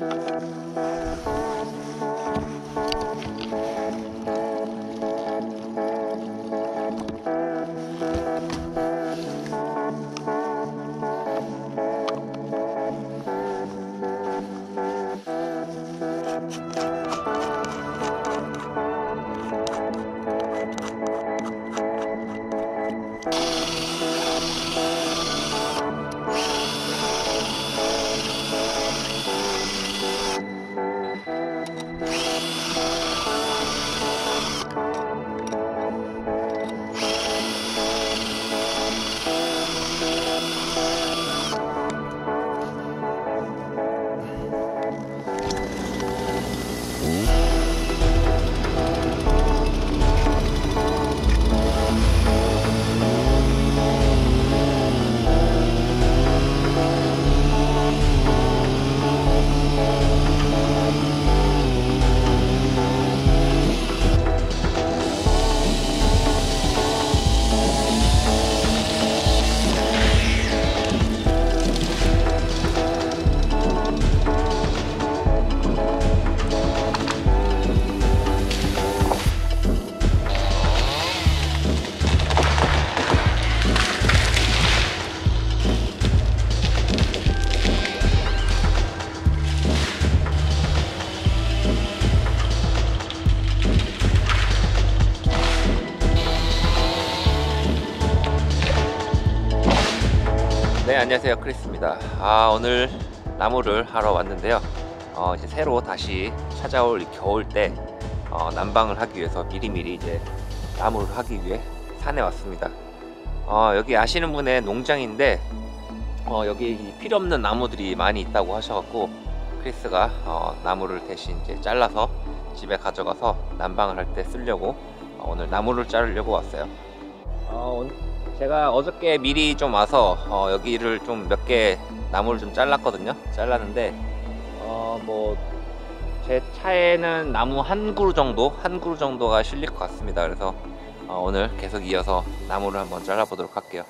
네, 안녕하세요. 크리스입니다. 오늘 나무를 하러 왔는데요. 이제 새로 다시 찾아올 이 겨울 때 난방을 하기 위해서 미리미리 이제 나무를 하기 위해 산에 왔습니다. 여기 아시는 분의 농장인데 여기 필요 없는 나무들이 많이 있다고 하셔갖고 크리스가 나무를 대신 이제 잘라서 집에 가져가서 난방을 할 때 쓰려고 오늘 나무를 자르려고 왔어요. 제가 어저께 미리 좀 와서 여기를 좀 몇 개 나무를 좀 잘랐거든요. 잘랐는데 뭐 제 차에는 나무 한 그루 정도가 실릴 것 같습니다. 그래서 오늘 계속 이어서 나무를 한번 잘라 보도록 할게요.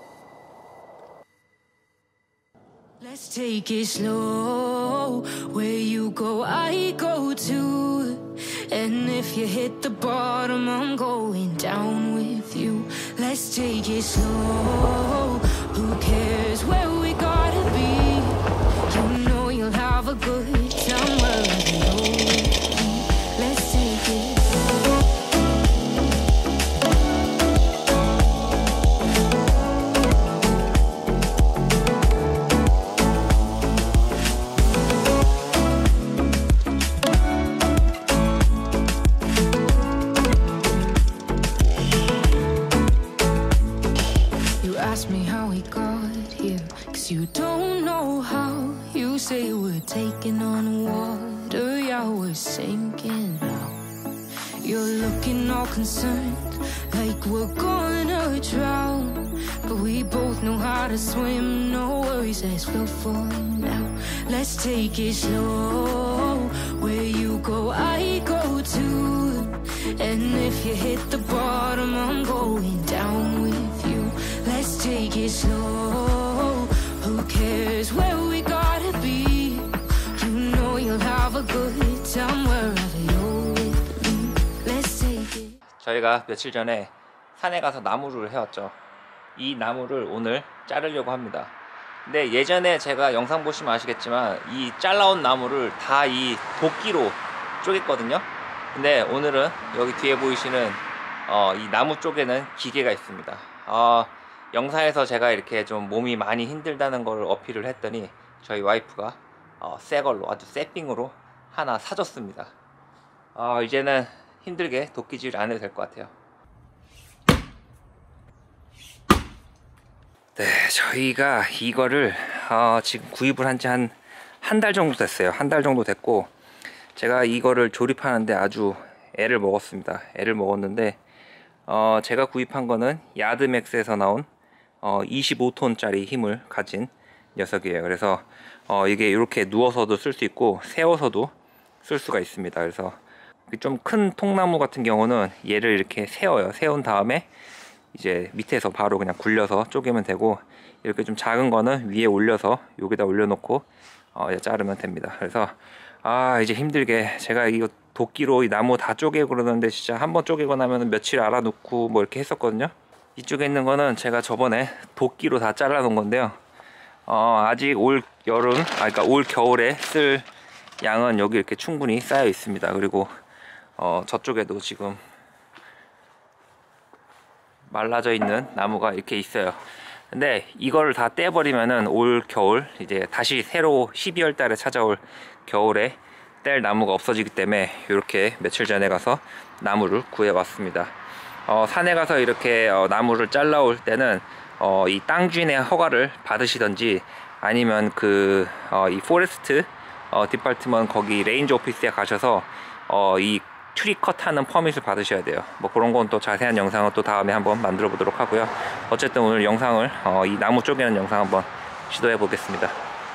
Let's take it slow. Where you go, I go too. And if you hit the bottom, I'm going down with you. Let's take it slow. Who cares where we gotta be? You know you'll have a good time wherever you go with me. Let's take it slow. Ask me how we got here, 'cause you don't know how. You say we're taking on water, yeah, we're sinking now. You're looking all concerned, like we're gonna drown. But we both know how to swim, no worries, let's float for now. Let's take it slow. Where you go, I go too. And if you hit the bottom, I'm going down with you. Let's take it slow. Who cares where we gotta be? You know you'll have a good time wherever you're with me. Let's take it. 저희가 며칠 전에 산에 가서 나무를 해왔죠. 이 나무를 오늘 자르려고 합니다. 근데 예전에 제가 영상 보시면 아시겠지만 이 잘라온 나무를 다 이 도끼로 쪼갰거든요. 근데 오늘은 여기 뒤에 보이시는 이 나무 쪽에는 기계가 있습니다. 영상에서 제가 이렇게 좀 몸이 많이 힘들다는 걸 어필을 했더니 저희 와이프가 새 걸로 아주 새 삥으로 하나 사줬습니다. 이제는 힘들게 도끼질 안 해도 될 것 같아요. 네, 저희가 이거를 지금 구입을 한 지 한 달 정도 됐어요. 한 달 정도 됐고 제가 이거를 조립하는데 아주 애를 먹었습니다. 애를 먹었는데 제가 구입한 거는 야드맥스에서 나온 25톤짜리 힘을 가진 녀석이에요. 그래서 이게 이렇게 누워서도 쓸 수 있고 세워서도 쓸 수가 있습니다. 그래서 좀 큰 통나무 같은 경우는 얘를 이렇게 세워요. 세운 다음에 이제 밑에서 바로 그냥 굴려서 쪼개면 되고, 이렇게 좀 작은 거는 위에 올려서 여기다 올려놓고 자르면 됩니다. 그래서 이제 힘들게 제가 이거 도끼로 이 나무 다 쪼개고 그러는데 진짜 한번 쪼개고 나면 며칠 알아놓고 뭐 이렇게 했었거든요. 이쪽에 있는 거는 제가 저번에 도끼로 다 잘라 놓은 건데요. 아직 올 여름, 그러니까 올 겨울에 쓸 양은 여기 이렇게 충분히 쌓여 있습니다. 그리고 저쪽에도 지금 말라져 있는 나무가 이렇게 있어요. 근데 이걸 다 떼버리면은 올 겨울 이제 다시 새로 12월 달에 찾아올 겨울에 뗄 나무가 없어지기 때문에 이렇게 며칠 전에 가서 나무를 구해 왔습니다. 산에 가서 이렇게 나무를 잘라 올 때는 이 땅 주인의 허가를 받으시던지 아니면 이 포레스트 디파트먼트 거기 레인저 오피스에 가셔서 이 트리 컷하는 퍼밋을 받으셔야 돼요. 뭐 그런 건 또 자세한 영상은 또 다음에 한번 만들어 보도록 하고요. 어쨌든 오늘 영상을 이 나무 쪼개는 영상 한번 시도해 보겠습니다.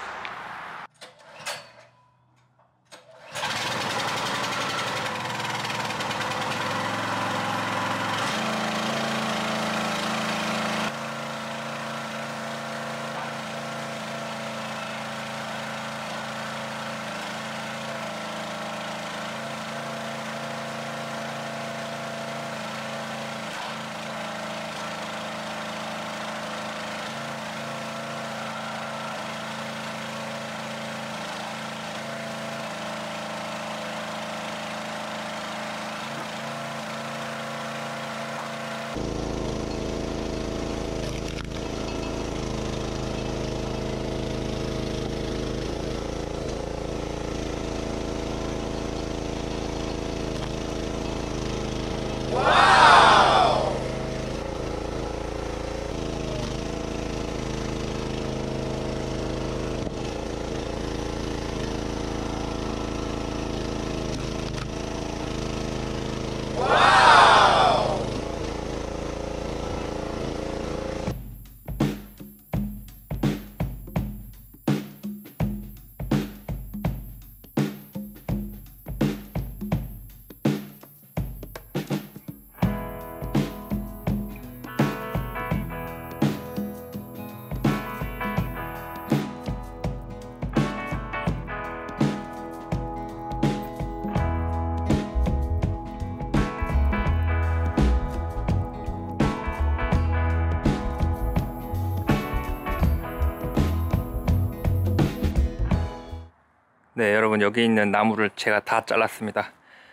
네, 여러분 여기 있는 나무를 제가 다 잘랐습니다.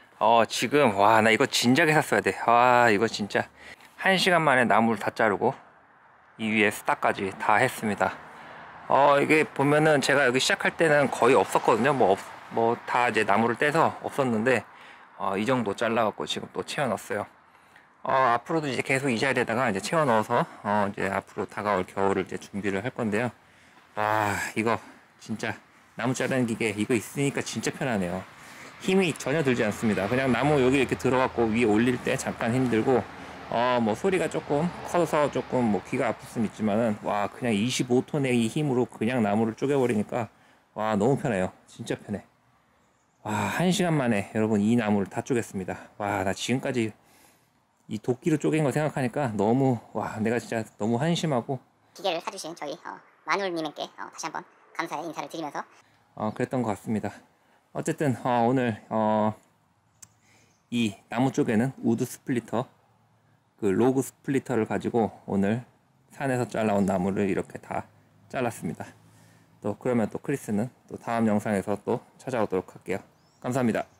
지금 나 이거 진작에 샀어야 돼. 이거 진짜 1시간 만에 나무를 다 자르고 이 위에 스타까지 다 했습니다. 이게 보면은 제가 여기 시작할 때는 거의 없었거든요. 뭐 다 이제 나무를 떼서 없었는데 이 정도 잘라갖고 지금 또 채워 넣었어요. 앞으로도 이제 계속 이 자리에다가 이제 채워 넣어서 이제 앞으로 다가올 겨울을 이제 준비를 할 건데요. 이거 진짜 나무 자르는 기계 이거 있으니까 진짜 편하네요. 힘이 전혀 들지 않습니다. 그냥 나무 여기 이렇게 들어갖고 위에 올릴 때 잠깐 힘들고 뭐 소리가 조금 커서 조금 뭐 귀가 아플 수는 있지만은 그냥 25톤의 이 힘으로 그냥 나무를 쪼개버리니까 너무 편해요. 진짜 편해. 1시간 만에 여러분 이 나무를 다 쪼갰습니다. 나 지금까지 이 도끼로 쪼갠 거 생각하니까 너무 내가 진짜 너무 한심하고 기계를 사주신 저희 마눌님께 다시 한번 감사의 인사를 드리면서 그랬던 것 같습니다. 어쨌든 오늘 이 나무 쪽에는 우드 스플리터 로그 스플리터를 가지고 오늘 산에서 잘라온 나무를 이렇게 다 잘랐습니다. 또 그러면 또 크리스는 또 다음 영상에서 또 찾아오도록 할게요. 감사합니다.